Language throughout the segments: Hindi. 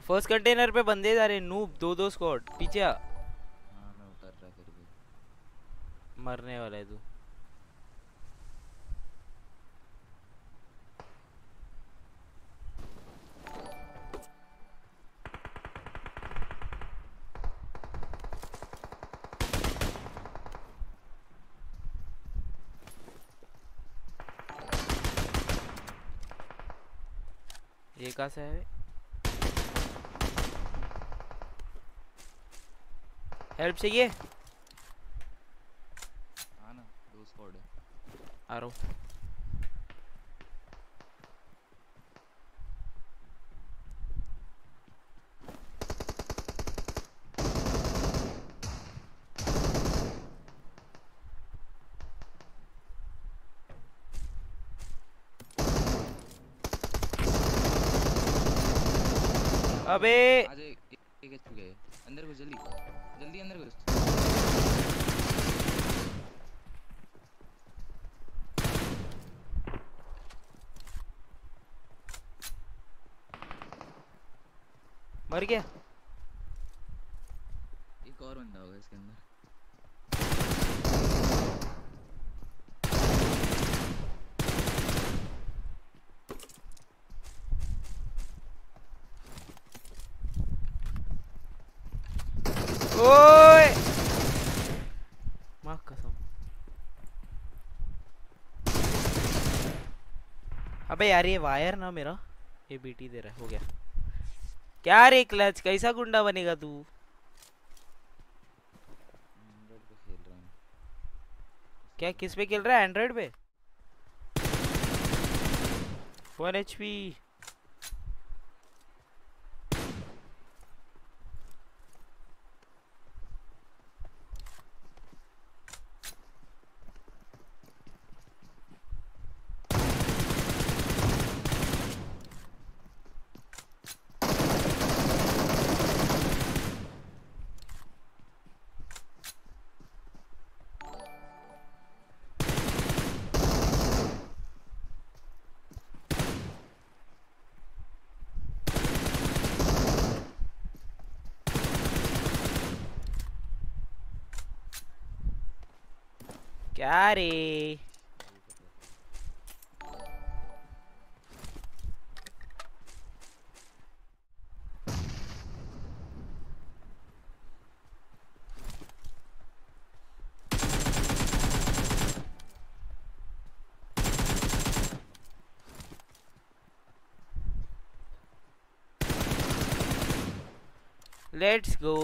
फर्स्ट कंटेनर पे बंदे जा रहे, नूब दो स्क्वाड पीछे आ। हाँ मैं उतर रहा फिर भी। मरने वाला है तू। ये कहाँ से है? हेल्प चाहिए? हाँ ना 2 स्क्वाड है। आ रहा हूँ। अबे आज एक एचपी गए। अंदर घुस जल्दी जल्दी अंदर घुस। मर गया। एक और बंदा होगा इसके अंदर। ओए माँ कसम। अबे यार ये वायर ना मेरा, ये बीटी दे रहा है। हो गया क्या रे क्लच, कैसा गुंडा बनेगा तू? एंड्रॉइड पे खेल रहा हूँ क्या इसलिए। किस पे खेल रहा है? एंड्रॉइड पे 1 HP। क्या रे? वही पता था। Let's go.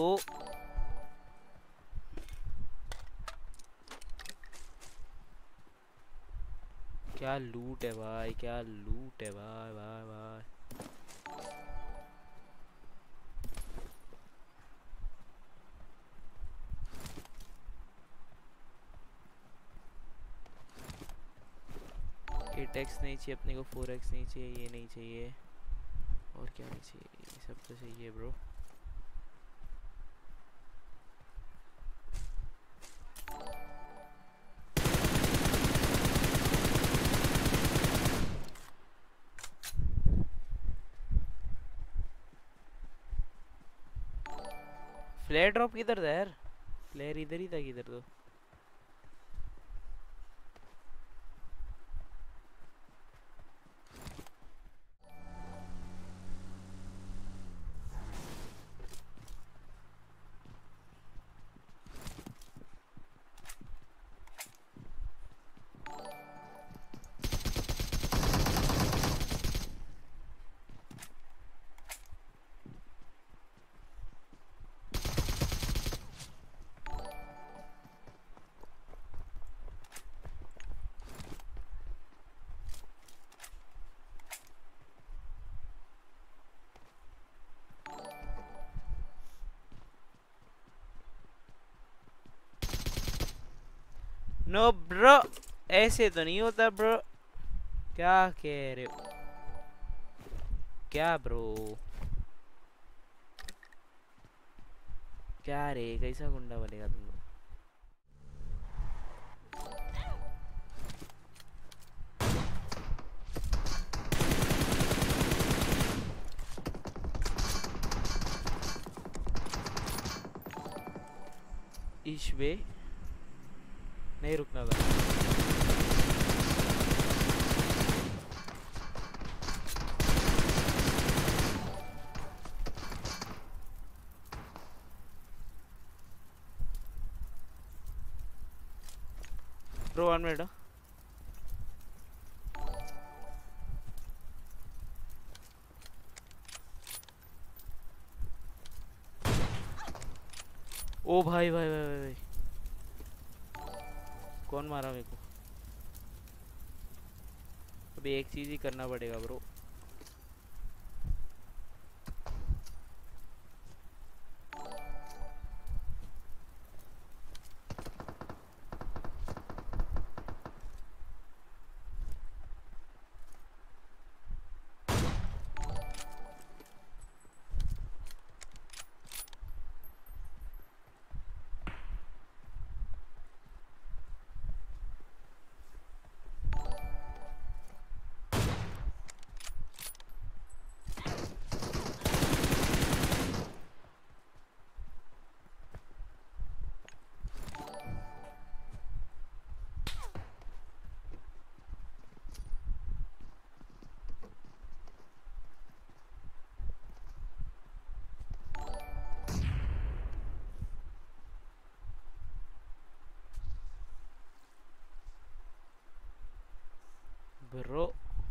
क्या लूट है भाई, क्या लूट है भाई भाई भाई। एटेक्स नहीं चाहिए अपने को, 4x नहीं चाहिए, ये नहीं चाहिए, और क्या नहीं चाहिए? ये सब तो चाहिए ब्रो। फ्लेयर ड्रॉप किधर था यार? फ्लेयर इधर ही था किधर तो। नो ब्रो, ऐसे तो नहीं होता ब्रो। क्या कह रहे हो? क्या ब्रो? क्या रे, कैसा गुंडा बनेगा तुम लोग? इश्वे नहीं रुकना था। Bro 1 minute. ओ भाई भाई भाई भाई, भाई। कौन मारा मेरे को? अभी एक चीज ही करना पड़ेगा ब्रो। ब्रो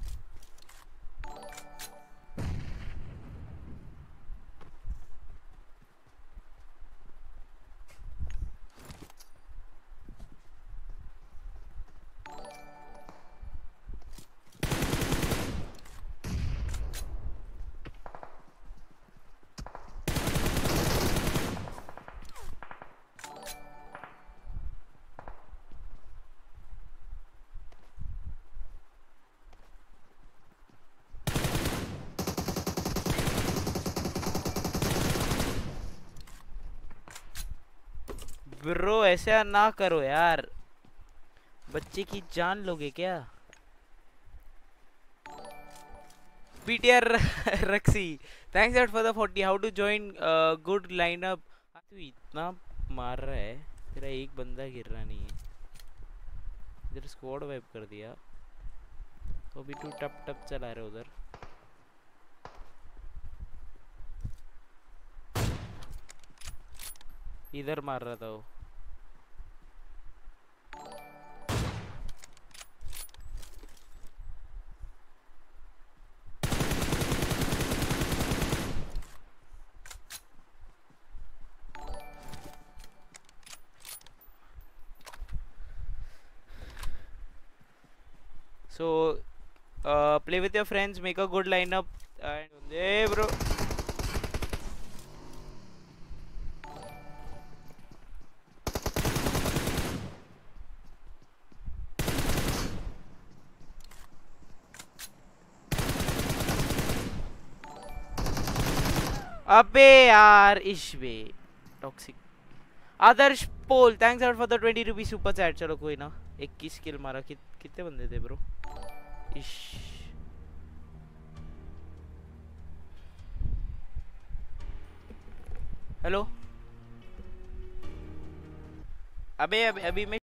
ब्रो ऐसा ना करो यार, बच्चे की जान लोगे क्या? पीटीआर रक्सी थैंक्स यार for the 40। How to join good lineup? तू इतना मार रहा है, तेरा एक बंदा गिर रहा नहीं है। इधर स्क्वाड वाइप कर दिया तो भी तू टप टप चला रहा है उधर। इधर मार रहा था वो। So play with your friends, make a good lineup and hey bro अबे यार इश्वे टॉक्सिक। आदर्श पोल थैंक्स यार for the 20 rupee super chat. चलो कोई ना, 21 किल मारा। कितने बंदे थे ब्रो? इश हेलो। अबे अभी मैं